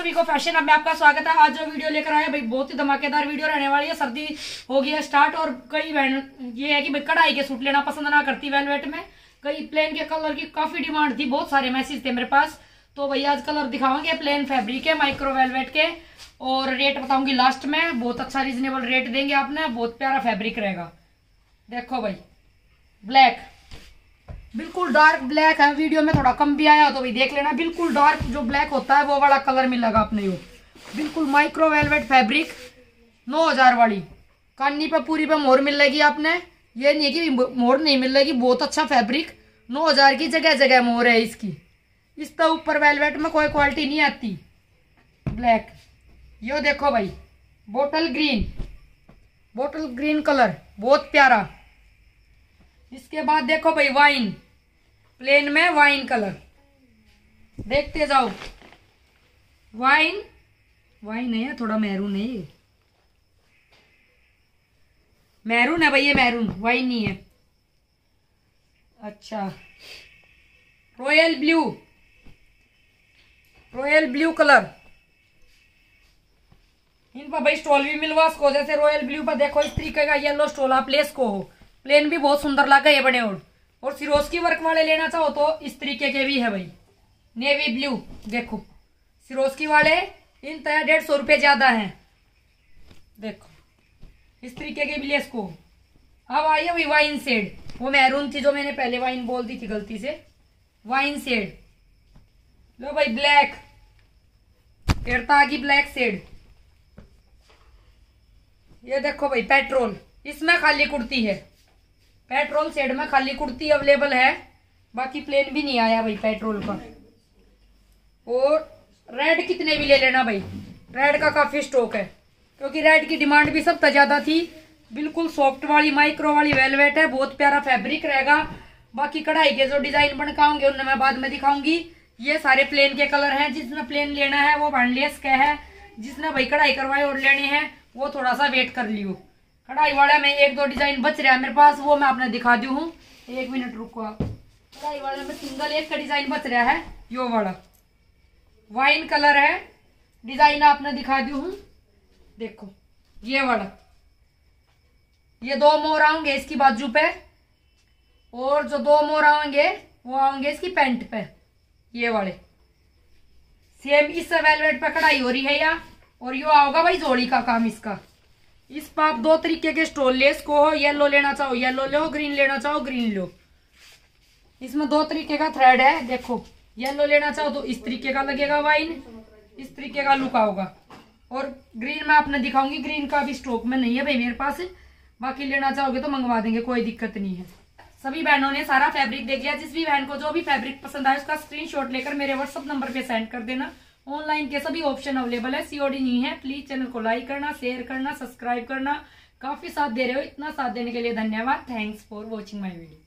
सभी को फैशन अब में आपका स्वागत है। आज जो वीडियो लेकर आए भाई बहुत ही धमाकेदार वीडियो रहने वाली है। सर्दी हो गई है स्टार्ट और कई बहन ये है कि भाई कढ़ाई के सूट लेना पसंद ना करती वेलवेट में, कई प्लेन के कलर की काफी डिमांड थी, बहुत सारे मैसेज थे मेरे पास। तो भाई आज कलर दिखाओगे प्लेन फैब्रिक है माइक्रो वेलवेट के और रेट बताऊंगी लास्ट में। बहुत अच्छा रीजनेबल रेट देंगे आपने, बहुत प्यारा फैब्रिक रहेगा। देखो भाई ब्लैक, बिल्कुल डार्क ब्लैक है, वीडियो में थोड़ा कम भी आया तो भाई देख लेना। बिल्कुल डार्क जो ब्लैक होता है वो वाला कलर मिलेगा अपने को। बिल्कुल माइक्रो वेलवेट फैब्रिक 9000 वाली, कानी पे पूरी पे मोहर मिलेगी आपने। ये नहीं कि मोहर नहीं मिलेगी, बहुत अच्छा फैब्रिक 9000 की जगह जगह मोहर है इसकी। इसके ऊपर वेलवेट में कोई क्वालिटी नहीं आती। ब्लैक यो देखो भाई बोटल ग्रीन कलर बहुत प्यारा। इसके बाद देखो भाई वाइन, प्लेन में वाइन कलर, देखते जाओ। वाइन है, थोड़ा मैरून है, ये मैरून है भाई, ये मैरून वाइन नहीं है। अच्छा रॉयल ब्लू कलर, इन पर भाई स्टॉल भी मिलवा सको। जैसे रॉयल ब्लू पर देखो इस तरीके का येलो स्टॉल आप ले सको हो। प्लेन भी बहुत सुंदर लगा ये बने। और सिरोस्की वर्क वाले लेना चाहो तो इस तरीके के भी है भाई। नेवी ब्लू देखो, सिरोस्की वाले इन तरह 150 रुपये ज्यादा हैं। देखो इस तरीके के भी ले इसको। अब आई है भाई वाइन शेड, वो मैरून थी जो मैंने पहले वाइन बोल दी थी गलती से। वाइन शेड लो भाई, ब्लैक एड़ता की ब्लैक शेड। ये देखो भाई पेट्रोल, इसमें खाली कुर्ती है। पेट्रोल शेड में खाली कुर्ती अवेलेबल है, बाकी प्लेन भी नहीं आया भाई पेट्रोल का। और रेड कितने भी ले लेना भाई, रेड का काफी स्टॉक है क्योंकि रेड की डिमांड भी सबसे ज्यादा थी। बिल्कुल सॉफ्ट वाली माइक्रो वाली वेलवेट है, बहुत प्यारा फैब्रिक रहेगा। बाकी कढ़ाई के जो डिजाइन बनकाऊंगे उनमें मैं बाद में दिखाऊंगी। ये सारे प्लेन के कलर हैं, जिसने प्लेन लेना है वो बांडलेस का है, जिसने भाई कढ़ाई करवाए और लेने हैं वो थोड़ा सा वेट कर लियो। कढ़ाई वाला में 1-2 डिजाइन बच रहा है मेरे पास, वो मैं आपने दिखा दी हूँ। 1 मिनट रुको आप। कढ़ाई वाले में सिंगल एक का डिजाइन बच रहा है, यो वाला वाइन कलर है, डिजाइन आपने दिखा दी हूँ। देखो ये वाला, ये 2 मोर आएंगे इसकी बाजू पे और जो 2 मोर आएंगे वो आएंगे इसकी पैंट पे। ये वाले सेम इस वेलवेट पे कढ़ाई हो रही है या, और यो आओगा भाई जोड़ी का काम इसका। इस पर आप 2 तरीके के स्टोल लेस को हो, येलो लेना चाहो येलो लो, ग्रीन लेना चाहो ग्रीन लो। इसमें 2 तरीके का थ्रेड है। देखो येलो लेना चाहो तो इस तरीके का लगेगा वाइन, इस तरीके का लुक आओगा। और ग्रीन में आपने दिखाऊंगी, ग्रीन का भी स्टॉक में नहीं है भाई मेरे पास, बाकी लेना चाहोगे तो मंगवा देंगे, कोई दिक्कत नहीं है। सभी बहनों ने सारा फैब्रिक देख लिया। जिस भी बहन को जो भी फैब्रिक पसंद आए उसका स्क्रीनशॉट लेकर मेरे व्हाट्सएप नंबर पे सेंड कर देना। ऑनलाइन के सभी ऑप्शन अवेलेबल है, सीओडी नहीं है। प्लीज चैनल को लाइक करना, शेयर करना, सब्सक्राइब करना। काफी साथ दे रहे हो, इतना साथ देने के लिए धन्यवाद। Thanks for watching my video.